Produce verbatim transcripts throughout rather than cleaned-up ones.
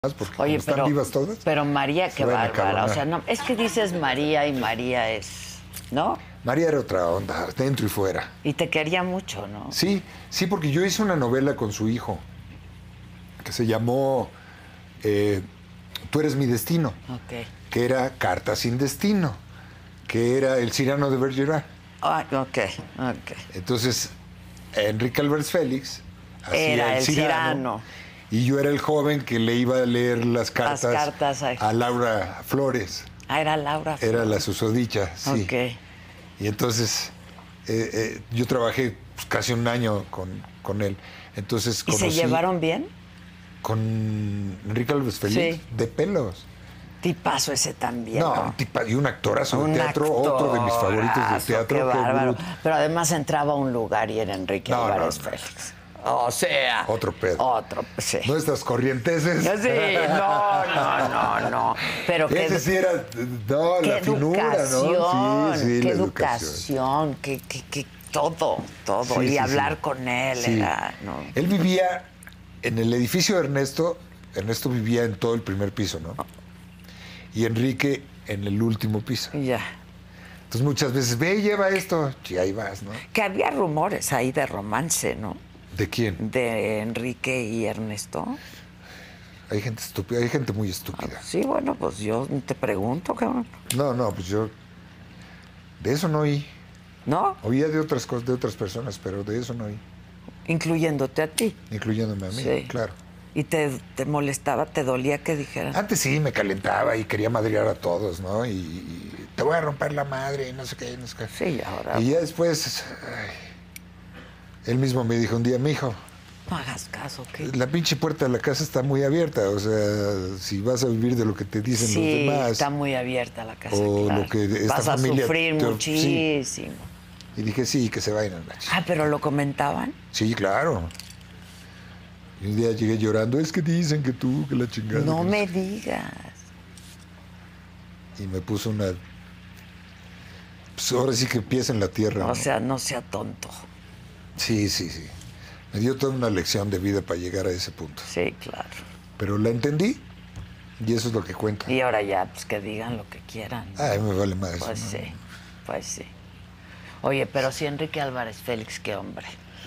porque Oye, están pero, vivas todas. Pero María, qué bárbara. O sea, no, es que dices María y María es, ¿no? María era otra onda, dentro y fuera. Y te quería mucho, ¿no? Sí, sí, porque yo hice una novela con su hijo que se llamó eh, Tú eres mi destino, Ok. que era Carta sin destino, que era el Cyrano de Bergerac. Ah, ok, ok. Entonces, Enrique Álvarez Félix hacía Era el el Cyrano, Cyrano. Y yo era el joven que le iba a leer las cartas, Las cartas a... a Laura Flores. Ah, era Laura Flores. Era la susodicha, sí. Ok. Y entonces eh, eh, yo trabajé pues, casi un año con, con él. Entonces, ¿Y se llevaron bien? Con Enrique Álvarez Félix, Sí. de pelos. Tipazo ese también. No, No, un tipa, y un actorazo un de teatro, otro de mis favoritos de teatro. Qué qué bárbaro. bruto. Pero además entraba a un lugar y era Enrique No, Álvarez no, no. Félix. O sea. Otro pedo. Otro, sí. Nuestras corrienteses. Sí, no, no, no, no. Pero qué, Ese sí era, no, qué la finura, educación, ¿no? Sí, sí, qué la educación, qué, qué, qué, todo, todo. Sí, y sí, hablar sí. con él Sí. era, ¿no? Él vivía en el edificio de Ernesto. Ernesto vivía en todo el primer piso, ¿no? Y Enrique en el último piso. Ya. Entonces muchas veces, ve y lleva esto. Y ahí vas, ¿no? Que había rumores ahí de romance, ¿no? ¿De quién? De Enrique y Ernesto. Hay gente estúpida, hay gente muy estúpida. Sí, bueno, pues yo te pregunto, cabrón. No, no, pues yo de eso no oí. ¿No? Oía de otras cosas, de otras personas, pero de eso no oí. Incluyéndote a ti. Incluyéndome a mí, Sí. claro. ¿Y te, te molestaba, te dolía que dijeran? Antes sí me calentaba y quería madrear a todos, ¿no? Y, y te voy a romper la madre y no sé qué, no sé qué. Sí, ahora. Y ya después, ay, él mismo me dijo un día, mijo, No hagas caso, ¿qué? la pinche puerta de la casa está muy abierta, o sea, si vas a vivir de lo que te dicen Sí, los demás. está muy abierta la casa, o claro. lo que esta Vas a familia sufrir te- muchísimo. Y dije, sí, que se vayan a la chica. Ah, pero lo comentaban. Sí, claro. Y un día llegué llorando, es que dicen que tú, que la chingada. No que me sé digas. qué. Y me puso una... Pues ahora sí que pies en la tierra. O ¿no? sea, no sea tonto. Sí, sí, sí. Me dio toda una lección de vida para llegar a ese punto. Sí, claro. Pero la entendí y eso es lo que cuenta. Y ahora ya, pues que digan lo que quieran. ¿no? Ay, me vale más eso. Pues ¿no? sí, pues sí. Oye, pero sí, Enrique Álvarez Félix, qué hombre.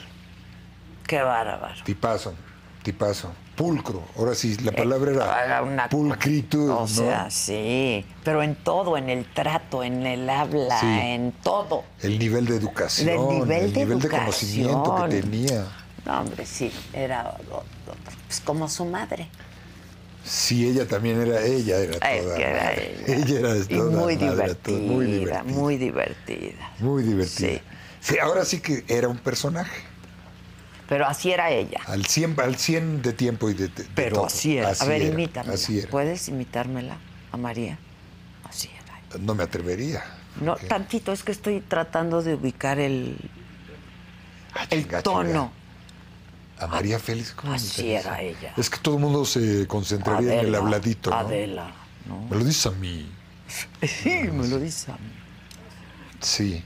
Qué bárbaro. Tipazo, tipazo. Pulcro. Ahora sí, la palabra era Era una- pulcritud, O ¿no? sea, sí. Pero en todo, en el trato, en el habla, Sí. en todo. El nivel de educación, El nivel el de nivel de educación. conocimiento que tenía. No, hombre, sí. Era o- o- pues, como su madre. Sí, ella también era, ella era Ay, toda que era madre. ella. Ella era Y toda muy madre, divertida, toda- muy divertida. muy divertida. Muy divertida. Sí. Sí, ahora sí que era un personaje. Pero así era ella. Al cien, al cien de tiempo y de, de Pero todo. así era. A ver, era, imítamela. Así era. ¿Puedes imitármela a María? Así era. No me atrevería. No, Ok. tantito, es que estoy tratando de ubicar el, Ah, el chinga, tono. chinga. A María Félix, ¿cómo Así me era interesa? ella. Es que todo el mundo se concentraría en el habladito, ¿no? Adela, ¿no? Me lo dices a mí. Sí, me lo dice a mí. Sí.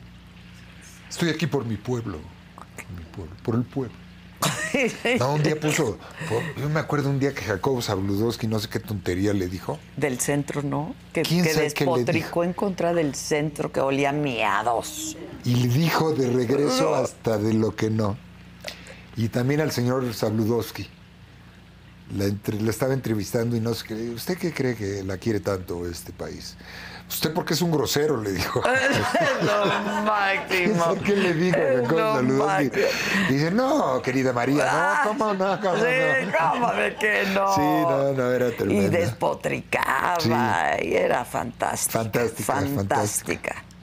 Estoy aquí por mi pueblo. Por mi pueblo. Por el pueblo. No, un día puso... Yo me acuerdo un día que Jacobo Zabludowski, no sé qué tontería le dijo. Del centro, ¿no? Que, ¿Quién que sabe qué le despotricó en contra del centro, que olía a miados. Y le dijo de regreso hasta de lo que no. Y también al señor Zabludowski. La, entre- la estaba entrevistando y no sé qué. ¿Usted qué cree que la quiere tanto este país? Usted porque es un grosero, le dijo. Es lo máximo. ¿Sabes qué le dijo Es Jacobo lo Zabludowski? máximo. Dice, no, querida María, no, ¿cómo no? ¿Cómo Sí, no? ¿cómo de que no? Sí, no, no, era tremenda. Y despotricaba, Sí. y era fantástica. Fantástica, Fantástica. fantástica.